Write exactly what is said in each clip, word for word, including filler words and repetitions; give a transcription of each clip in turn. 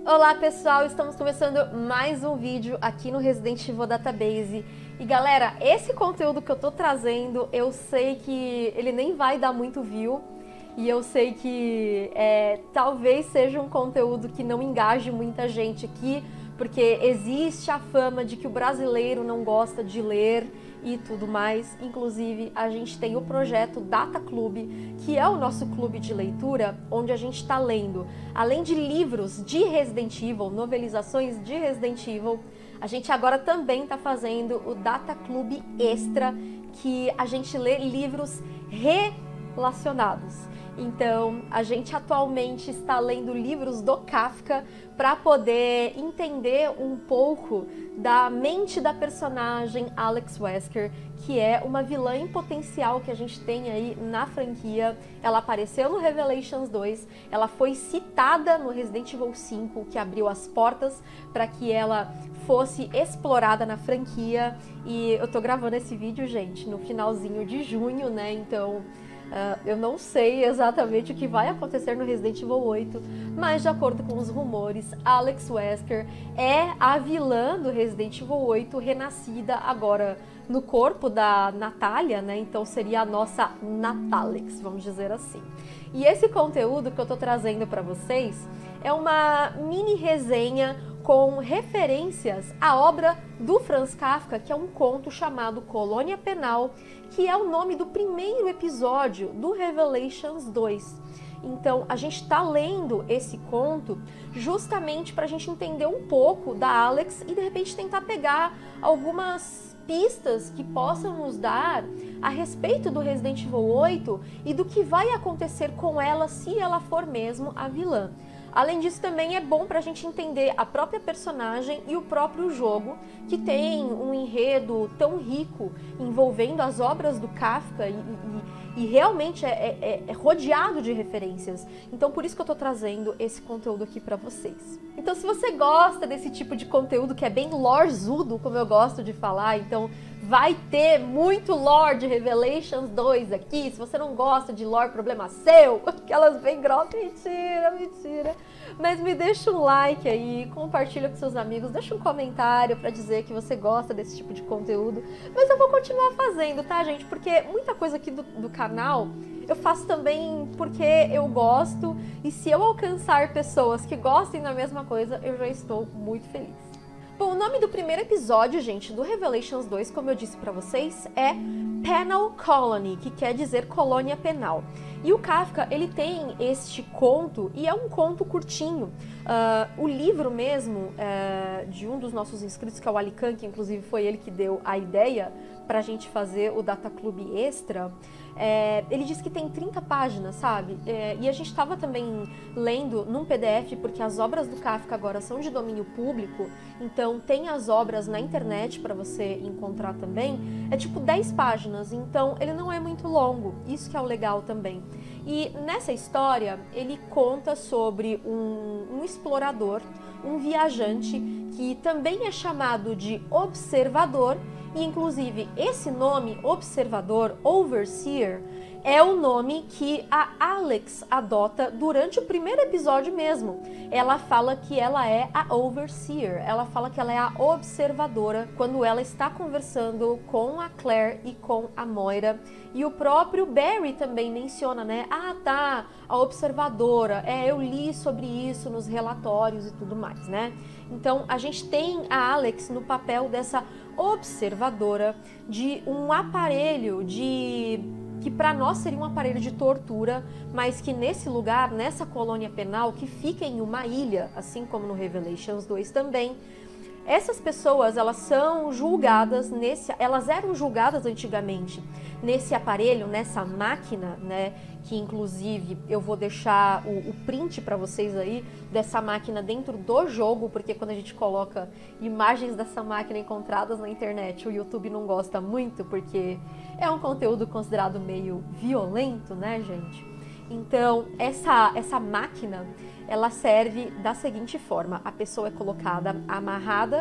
Olá pessoal, estamos começando mais um vídeo aqui no Resident Evil Database. E galera, esse conteúdo que eu tô trazendo, eu sei que ele nem vai dar muito view. E eu sei que é, talvez seja um conteúdo que não engaje muita gente aqui, porque existe a fama de que o brasileiro não gosta de ler e tudo mais. Inclusive, a gente tem o projeto Data Club, que é o nosso clube de leitura, onde a gente está lendo, além de livros de Resident Evil, novelizações de Resident Evil, a gente agora também está fazendo o Data Club Extra, que a gente lê livros relacionados. Então, a gente atualmente está lendo livros do Kafka para poder entender um pouco da mente da personagem Alex Wesker, que é uma vilã em potencial que a gente tem aí na franquia. Ela apareceu no Revelations dois, ela foi citada no Resident Evil cinco, que abriu as portas para que ela fosse explorada na franquia. E eu tô gravando esse vídeo, gente, no finalzinho de junho, né? Então... Uh, eu não sei exatamente o que vai acontecer no Resident Evil oito, mas de acordo com os rumores, Alex Wesker é a vilã do Resident Evil oito, renascida agora no corpo da Natália, né? Então seria a nossa Natalix, vamos dizer assim. E esse conteúdo que eu tô trazendo para vocês é uma mini resenha com referências à obra do Franz Kafka, que é um conto chamado Colônia Penal, que é o nome do primeiro episódio do Revelations dois. Então, a gente está lendo esse conto justamente para a gente entender um pouco da Alex e, de repente, tentar pegar algumas pistas que possam nos dar a respeito do Resident Evil oito e do que vai acontecer com ela se ela for mesmo a vilã. Além disso, também é bom para a gente entender a própria personagem e o próprio jogo, que tem um enredo tão rico envolvendo as obras do Kafka e, e, e realmente é, é, é rodeado de referências. Então, por isso que eu tô trazendo esse conteúdo aqui para vocês. Então, se você gosta desse tipo de conteúdo que é bem lorezudo, como eu gosto de falar, então vai ter muito lore de Revelations dois aqui. Se você não gosta de lore, problema seu, aquelas bem grossas, mentira, mentira. Mas me deixa um like aí, compartilha com seus amigos, deixa um comentário pra dizer que você gosta desse tipo de conteúdo. Mas eu vou continuar fazendo, tá, gente? Porque muita coisa aqui do, do canal eu faço também porque eu gosto. E se eu alcançar pessoas que gostem da mesma coisa, eu já estou muito feliz. Bom, o nome do primeiro episódio, gente, do Revelations dois, como eu disse pra vocês, é Penal Colony, que quer dizer colônia penal. E o Kafka, ele tem este conto, e é um conto curtinho. Uh, o livro mesmo, uh, de um dos nossos inscritos, que é o Alican, que inclusive foi ele que deu a ideia pra gente fazer o Data Club Extra, é, ele diz que tem trinta páginas, sabe? É, e a gente estava também lendo num P D F, porque as obras do Kafka agora são de domínio público, então tem as obras na internet para você encontrar também. É tipo dez páginas, então ele não é muito longo, isso que é o legal também. E nessa história, ele conta sobre um, um explorador, um viajante, que também é chamado de observador. E, inclusive, esse nome, observador, overseer, é o nome que a Alex adota durante o primeiro episódio mesmo. Ela fala que ela é a overseer, ela fala que ela é a observadora quando ela está conversando com a Claire e com a Moira. E o próprio Barry também menciona, né? Ah, tá, a observadora, é, eu li sobre isso nos relatórios e tudo mais, né? Então, a gente tem a Alex no papel dessa observadora de um aparelho de... que para nós seria um aparelho de tortura, mas que nesse lugar, nessa colônia penal, que fica em uma ilha, assim como no Revelations dois também, essas pessoas, elas são julgadas nesse, elas eram julgadas antigamente nesse aparelho, nessa máquina, né, que inclusive eu vou deixar o, o print para vocês aí dessa máquina dentro do jogo, porque quando a gente coloca imagens dessa máquina encontradas na internet, o YouTube não gosta muito, porque é um conteúdo considerado meio violento, né, gente? Então, essa, essa máquina, ela serve da seguinte forma: a pessoa é colocada amarrada,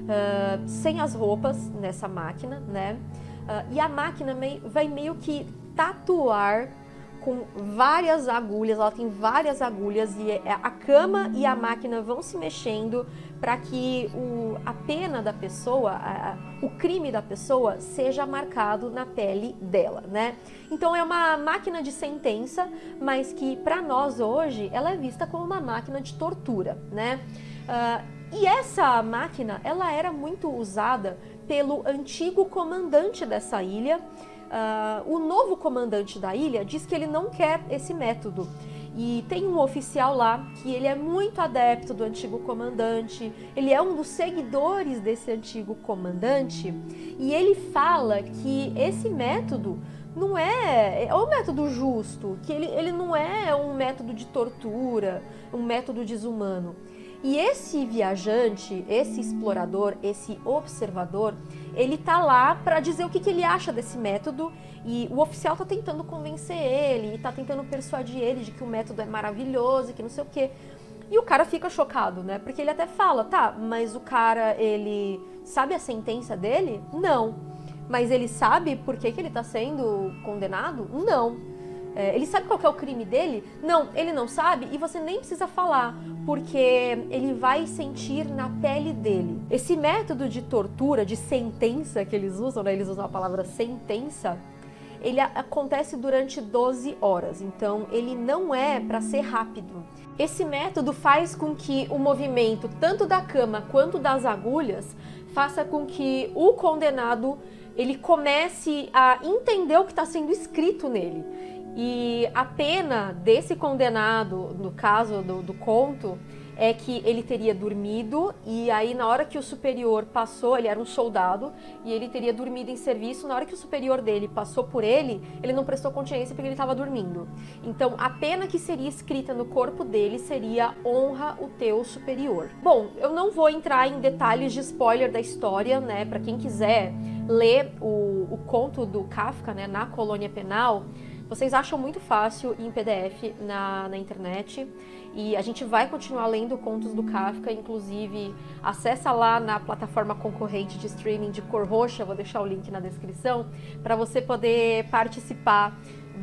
uh, sem as roupas nessa máquina, né? Uh, e a máquina mei, vai meio que tatuar com várias agulhas, ela tem várias agulhas e a cama e a máquina vão se mexendo para que o, a pena da pessoa, a, o crime da pessoa seja marcado na pele dela, né? Então é uma máquina de sentença, mas que para nós hoje ela é vista como uma máquina de tortura, né? Uh, e essa máquina, ela era muito usada pelo antigo comandante dessa ilha. Uh, o novo comandante da ilha diz que ele não quer esse método. E tem um oficial lá que ele é muito adepto do antigo comandante, ele é um dos seguidores desse antigo comandante, e ele fala que esse método não é, é um método justo, que ele, ele não é um método de tortura, um método desumano. E esse viajante, esse explorador, esse observador, ele tá lá para dizer o que, que ele acha desse método, e o oficial tá tentando convencer ele, e tá tentando persuadir ele de que o método é maravilhoso e que não sei o quê. E o cara fica chocado, né? Porque ele até fala, tá, mas o cara, ele sabe a sentença dele? Não. Mas ele sabe por que, que ele tá sendo condenado? Não. É, ele sabe qual que é o crime dele? Não, ele não sabe e você nem precisa falar, porque ele vai sentir na pele dele. Esse método de tortura, de sentença que eles usam, né? Eles usam a palavra sentença, ele acontece durante doze horas, então ele não é para ser rápido. Esse método faz com que o movimento, tanto da cama quanto das agulhas, faça com que o condenado ele comece a entender o que está sendo escrito nele. E a pena desse condenado, no caso do, do conto, é que ele teria dormido e aí na hora que o superior passou, ele era um soldado e ele teria dormido em serviço, na hora que o superior dele passou por ele, ele não prestou continência porque ele estava dormindo. Então a pena que seria escrita no corpo dele seria honra o teu superior. Bom, eu não vou entrar em detalhes de spoiler da história, né, para quem quiser ler o, o conto do Kafka, né, Na Colônia Penal. Vocês acham muito fácil em P D F na, na internet e a gente vai continuar lendo contos do Kafka, inclusive acessa lá na plataforma concorrente de streaming de Cor Roxa, vou deixar o link na descrição, para você poder participar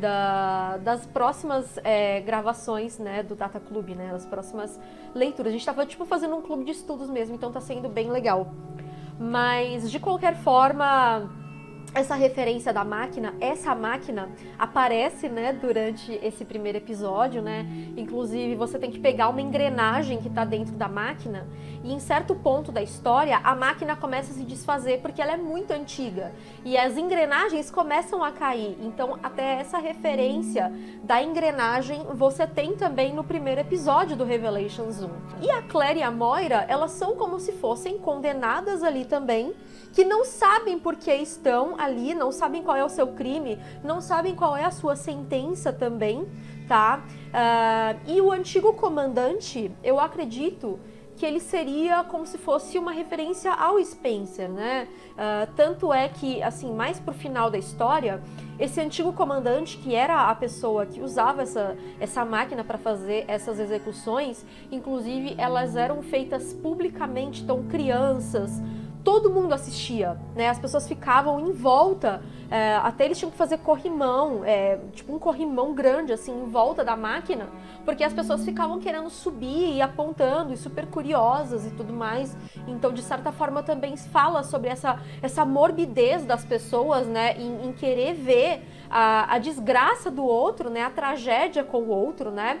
da, das próximas é, gravações, né, do Data Club, né, das próximas leituras. A gente estava tipo fazendo um clube de estudos mesmo, então tá sendo bem legal. Mas de qualquer forma, essa referência da máquina, essa máquina aparece, né, durante esse primeiro episódio, né? Inclusive você tem que pegar uma engrenagem que está dentro da máquina e em certo ponto da história a máquina começa a se desfazer porque ela é muito antiga e as engrenagens começam a cair. Então até essa referência da engrenagem você tem também no primeiro episódio do Revelations um. E a Claire e a Moira, elas são como se fossem condenadas ali também, que não sabem por que estão ali, não sabem qual é o seu crime, não sabem qual é a sua sentença também, tá? Uh, e o antigo comandante, eu acredito que ele seria como se fosse uma referência ao Spencer, né? Uh, tanto é que, assim, mais pro final da história, esse antigo comandante, que era a pessoa que usava essa, essa máquina para fazer essas execuções, inclusive elas eram feitas publicamente, então crianças, todo mundo assistia, né? As pessoas ficavam em volta, é, até eles tinham que fazer corrimão, é, tipo um corrimão grande assim em volta da máquina, porque as pessoas ficavam querendo subir e apontando e super curiosas e tudo mais. Então, de certa forma, também fala sobre essa, essa morbidez das pessoas, né? Em, em querer ver a, a desgraça do outro, né? A tragédia com o outro, né?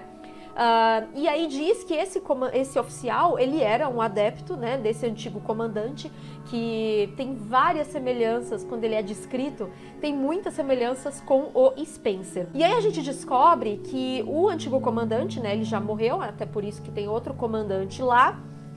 Uh, e aí diz que esse, esse oficial, ele era um adepto, né, desse antigo comandante, que tem várias semelhanças, quando ele é descrito, tem muitas semelhanças com o Spencer. E aí a gente descobre que o antigo comandante, né, ele já morreu, até por isso que tem outro comandante lá,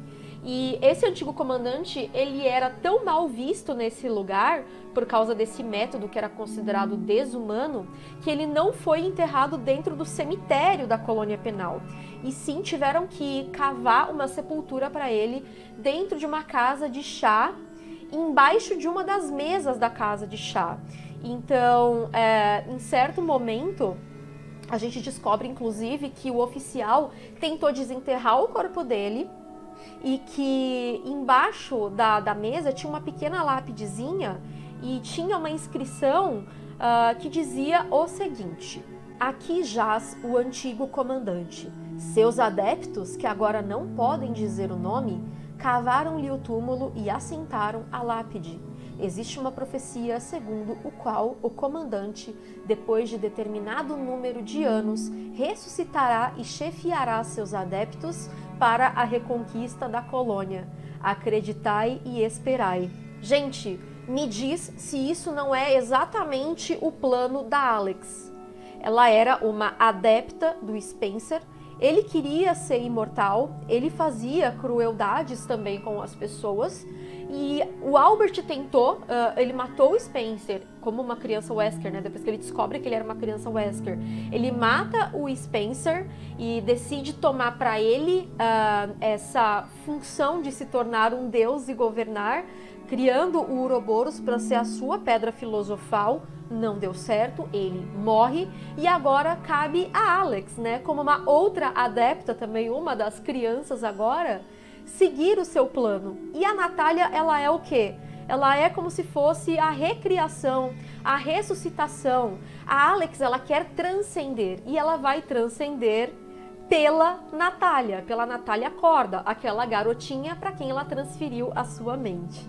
e esse antigo comandante, ele era tão mal visto nesse lugar, por causa desse método que era considerado desumano, que ele não foi enterrado dentro do cemitério da colônia penal. E sim, tiveram que cavar uma sepultura para ele dentro de uma casa de chá, embaixo de uma das mesas da casa de chá. Então, é, em certo momento, a gente descobre, inclusive, que o oficial tentou desenterrar o corpo dele, e que embaixo da, da mesa tinha uma pequena lápidezinha e tinha uma inscrição uh, que dizia o seguinte: Aqui jaz o antigo comandante. Seus adeptos, que agora não podem dizer o nome, cavaram-lhe o túmulo e assentaram a lápide. Existe uma profecia segundo o qual o comandante, depois de determinado número de anos, ressuscitará e chefiará seus adeptos para a reconquista da colônia. Acreditai e esperai. Gente, me diz se isso não é exatamente o plano da Alex. Ela era uma adepta do Spencer. Ele queria ser imortal, ele fazia crueldades também com as pessoas, e o Albert tentou, uh, ele matou o Spencer como uma criança Wesker, né? Depois que ele descobre que ele era uma criança Wesker. Ele mata o Spencer e decide tomar para ele uh, essa função de se tornar um deus e governar, criando o Ouroboros para ser a sua pedra filosofal. Não deu certo, ele morre, e agora cabe a Alex, né, como uma outra adepta, também uma das crianças agora, seguir o seu plano. E a Natália, ela é o quê? Ela é como se fosse a recriação, a ressuscitação. A Alex, ela quer transcender, e ela vai transcender pela Natália, pela Natália Corda, aquela garotinha para quem ela transferiu a sua mente.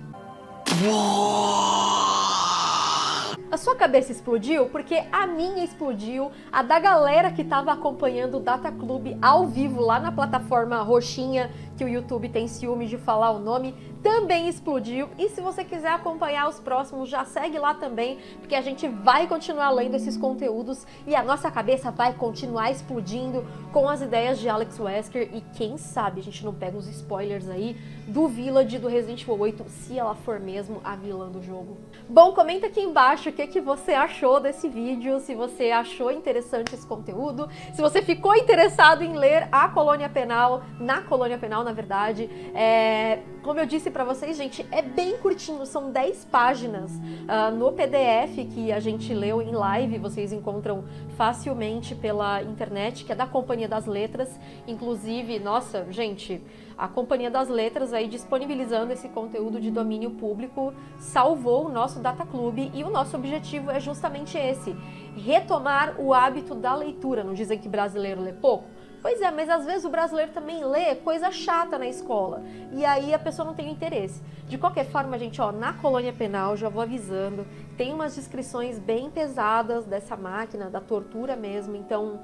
A sua cabeça explodiu? Porque a minha explodiu, a da galera que estava acompanhando o Data Club ao vivo lá na plataforma roxinha, que o YouTube tem ciúme de falar o nome, também explodiu. E se você quiser acompanhar os próximos, já segue lá também, porque a gente vai continuar lendo esses conteúdos e a nossa cabeça vai continuar explodindo com as ideias de Alex Wesker, e quem sabe a gente não pega uns spoilers aí do Village do Resident Evil oito, se ela for mesmo a vilã do jogo. Bom, comenta aqui embaixo o que, que você achou desse vídeo, se você achou interessante esse conteúdo, se você ficou interessado em ler a Colônia Penal, na Colônia Penal, na verdade. É, como eu disse pra vocês, gente, é bem curtinho, são dez páginas uh, no P D F que a gente leu em live, vocês encontram facilmente pela internet, que é da Companhia das Letras. Inclusive, nossa, gente, a Companhia das Letras aí disponibilizando esse conteúdo de domínio público salvou o nosso Data Club, e o nosso objetivo é justamente esse, retomar o hábito da leitura. Não dizem que brasileiro lê pouco? Pois é, mas às vezes o brasileiro também lê coisa chata na escola, e aí a pessoa não tem interesse. De qualquer forma, gente, ó, na Colônia Penal, já vou avisando, tem umas descrições bem pesadas dessa máquina, da tortura mesmo, então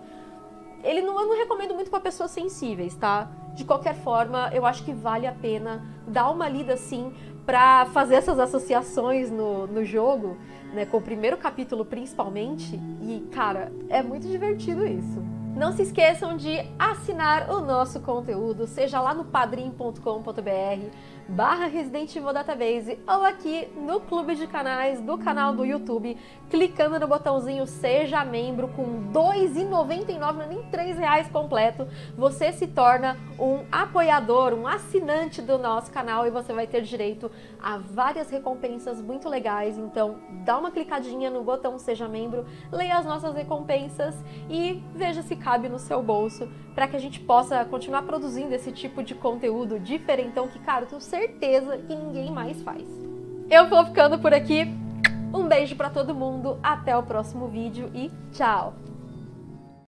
ele não, eu não recomendo muito para pessoas sensíveis, tá? De qualquer forma, eu acho que vale a pena dar uma lida assim, para fazer essas associações no, no jogo, né, com o primeiro capítulo principalmente, e cara, é muito divertido isso. Não se esqueçam de assinar o nosso conteúdo, seja lá no padrim ponto com ponto br barra Resident Evil Database, ou aqui no clube de canais do canal do YouTube, clicando no botãozinho Seja Membro, com dois reais e noventa e nove centavos, nem três reais completo, você se torna um apoiador, um assinante do nosso canal, e você vai ter direito a várias recompensas muito legais. Então dá uma clicadinha no botão Seja Membro, leia as nossas recompensas e veja se cabe no seu bolso, para que a gente possa continuar produzindo esse tipo de conteúdo diferentão que, cara, eu tenho certeza que ninguém mais faz. Eu vou ficando por aqui, um beijo para todo mundo, até o próximo vídeo e tchau!